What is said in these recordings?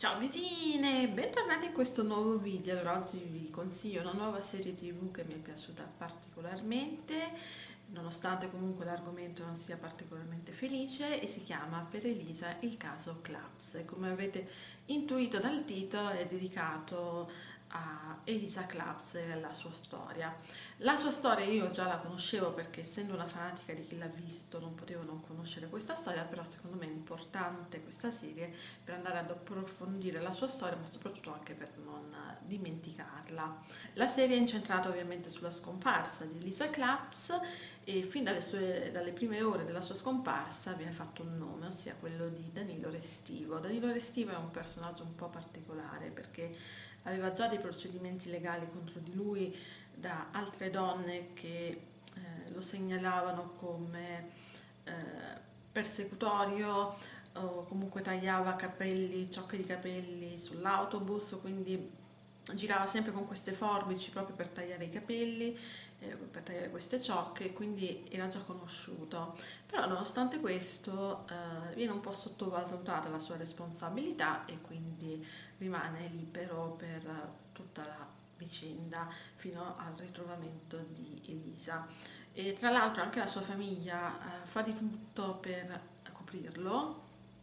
Ciao Biutine, bentornati in questo nuovo video. Allora, oggi vi consiglio una nuova serie TV che mi è piaciuta particolarmente, nonostante comunque l'argomento non sia particolarmente felice, e si chiama Per Elisa il caso Claps. E come avrete intuito dal titolo è dedicato a Elisa Claps e alla sua storia. La sua storia io già la conoscevo perché, essendo una fanatica di Chi l'ha visto, non potevo non conoscere questa storia, però secondo me è importante questa serie per andare ad approfondire la sua storia, ma soprattutto anche per non dimenticarla. La serie è incentrata ovviamente sulla scomparsa di Elisa Claps, e fin dalle prime ore della sua scomparsa viene fatto un nome, ossia quello di Danilo Restivo. Danilo Restivo è un personaggio un po' particolare perché aveva già dei procedimenti legali contro di lui da altre donne che lo segnalavano come persecutorio, o comunque tagliava capelli, ciocche di capelli sull'autobus, quindi girava sempre con queste forbici proprio per tagliare i capelli, per tagliare queste ciocche, quindi era già conosciuto. Però nonostante questo viene un po' sottovalutata la sua responsabilità e quindi rimane libero per tutta la vicenda fino al ritrovamento di Elisa. E tra l'altro anche la sua famiglia fa di tutto per coprirlo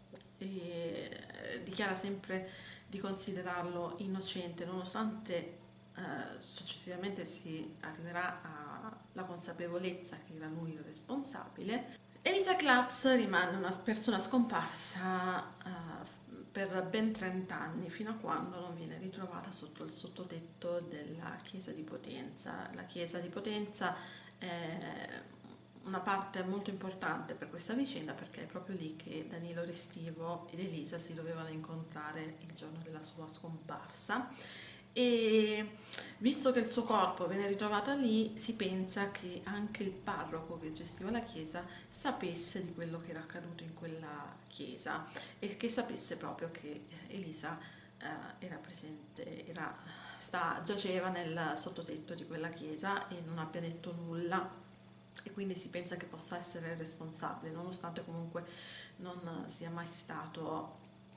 e dichiara sempre di considerarlo innocente, nonostante successivamente si arriverà alla consapevolezza che era lui il responsabile. Elisa Claps rimane una persona scomparsa per ben 30 anni, fino a quando non viene ritrovata sotto il sottotetto della chiesa di Potenza. La chiesa di Potenza è una parte molto importante per questa vicenda, perché è proprio lì che Danilo Restivo ed Elisa si dovevano incontrare il giorno della sua scomparsa, e visto che il suo corpo viene ritrovato lì, si pensa che anche il parroco che gestiva la chiesa sapesse di quello che era accaduto in quella chiesa e che sapesse proprio che Elisa era presente, giaceva nel sottotetto di quella chiesa e non abbia detto nulla, e quindi si pensa che possa essere responsabile, nonostante comunque non sia mai stato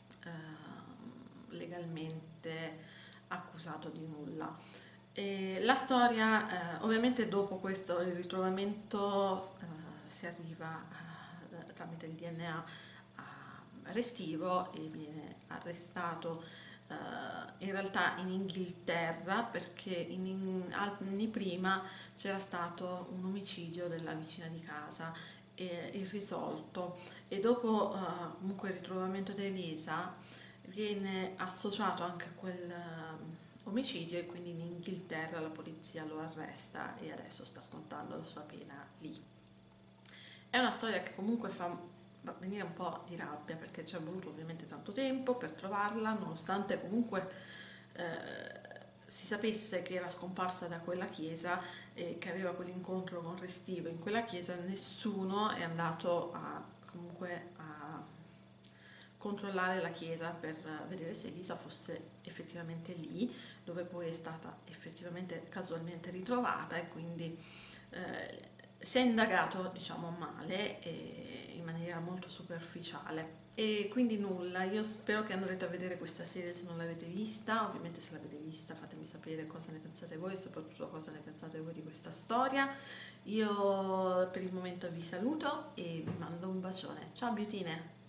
legalmente accusato di nulla. E la storia, ovviamente dopo questo il ritrovamento, si arriva tramite il DNA a Restivo e viene arrestato in realtà in Inghilterra, perché anni prima c'era stato un omicidio della vicina di casa irrisolto, e dopo comunque il ritrovamento di Elisa viene associato anche a quel omicidio, e quindi in Inghilterra la polizia lo arresta e adesso sta scontando la sua pena lì. È una storia che comunque fa venire un po' di rabbia, perché ci è voluto ovviamente tanto tempo per trovarla, nonostante comunque si sapesse che era scomparsa da quella chiesa e che aveva quell'incontro con Restivo in quella chiesa. Nessuno è andato comunque a controllare la chiesa per vedere se Elisa fosse effettivamente lì, dove poi è stata effettivamente casualmente ritrovata, e quindi si è indagato, diciamo, male e in maniera molto superficiale. E quindi nulla, io spero che andrete a vedere questa serie se non l'avete vista. Ovviamente se l'avete vista fatemi sapere cosa ne pensate voi e soprattutto cosa ne pensate voi di questa storia. Io per il momento vi saluto e vi mando un bacione. Ciao Biutine!